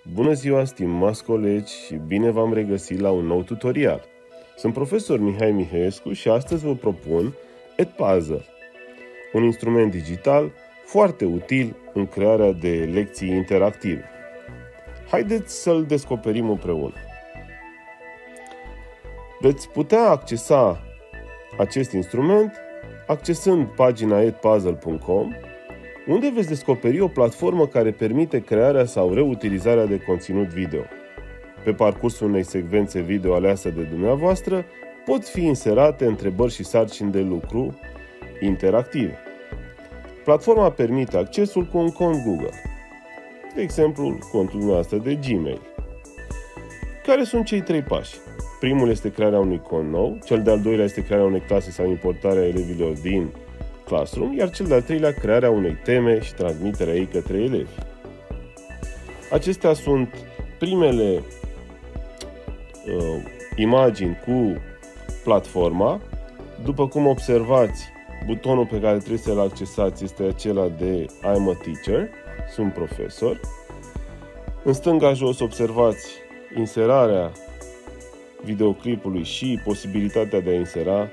Bună ziua, stimați colegi, și bine v-am regăsit la un nou tutorial. Sunt profesor Mihai Mihaescu și astăzi vă propun Edpuzzle, un instrument digital foarte util în crearea de lecții interactive. Haideți să-l descoperim împreună. Veți putea accesa acest instrument accesând pagina edpuzzle.com, unde veți descoperi o platformă care permite crearea sau reutilizarea de conținut video. Pe parcursul unei secvențe video aleasă de dumneavoastră, pot fi inserate întrebări și sarcini de lucru interactive. Platforma permite accesul cu un cont Google, de exemplu contul dumneavoastră de Gmail. Care sunt cei 3 pași? Primul este crearea unui cont nou, cel de-al doilea este crearea unei clase sau importarea elevilor din Classroom, iar cel de-al treilea crearea unei teme și transmiterea ei către elevi. Acestea sunt primele imagini cu platforma. După cum observați, butonul pe care trebuie să-l accesați este acela de I'm a teacher, sunt profesor. În stânga jos observați inserarea videoclipului și posibilitatea de a insera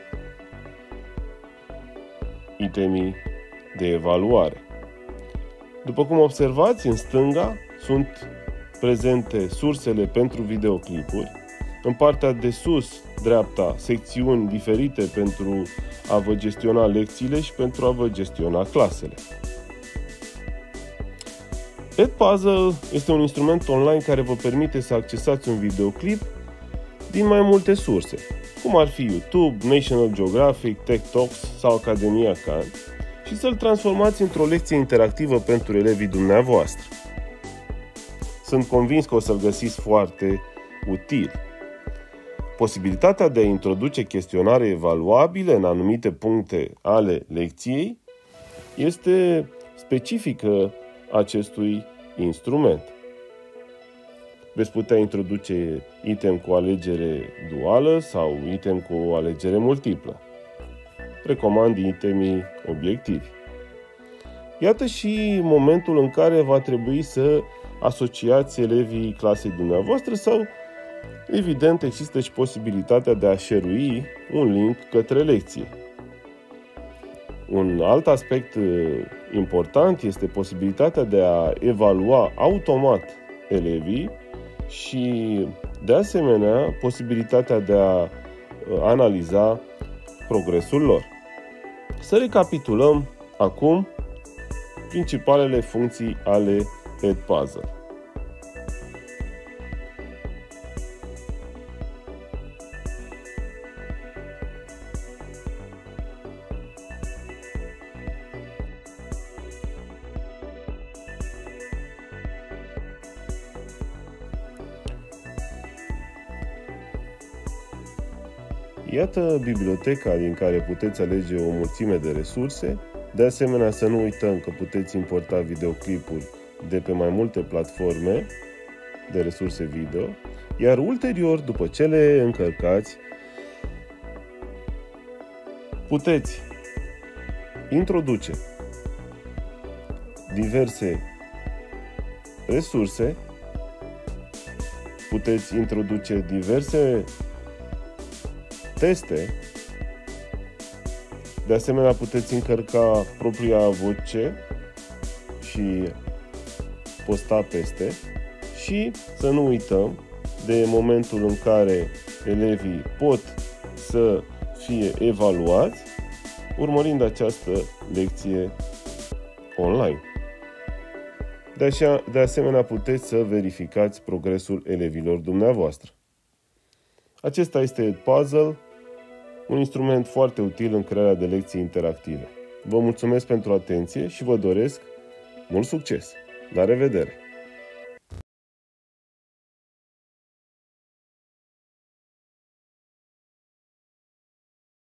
itemii de evaluare. După cum observați, în stânga sunt prezente sursele pentru videoclipuri. În partea de sus, dreapta, secțiuni diferite pentru a vă gestiona lecțiile și pentru a vă gestiona clasele. Edpuzzle este un instrument online care vă permite să accesați un videoclip din mai multe surse, cum ar fi YouTube, National Geographic, Tech Talks sau Academia Khan, și să-l transformați într-o lecție interactivă pentru elevii dumneavoastră. Sunt convins că o să-l găsiți foarte util. Posibilitatea de a introduce chestionare evaluabile în anumite puncte ale lecției este specifică acestui instrument. Veți putea introduce item cu alegere duală sau item cu o alegere multiplă. Recomand itemii obiectivi. Iată și momentul în care va trebui să asociați elevii clasei dumneavoastră sau, evident, există și posibilitatea de a share-ui un link către lecție. Un alt aspect important este posibilitatea de a evalua automat elevii și, de asemenea, posibilitatea de a analiza progresul lor. Să recapitulăm acum principalele funcții ale Edpuzzle. Iată biblioteca din care puteți alege o mulțime de resurse. De asemenea, să nu uităm că puteți importa videoclipuri de pe mai multe platforme de resurse video, iar ulterior, după ce le încărcați, puteți introduce diverse resurse, puteți introduce diverse teste. De asemenea, puteți încărca propria voce și posta peste. Și să nu uităm de momentul în care elevii pot să fie evaluați urmărind această lecție online. De asemenea, puteți să verificați progresul elevilor dumneavoastră. Acesta este Edpuzzle, un instrument foarte util în crearea de lecții interactive. Vă mulțumesc pentru atenție și vă doresc mult succes! La revedere!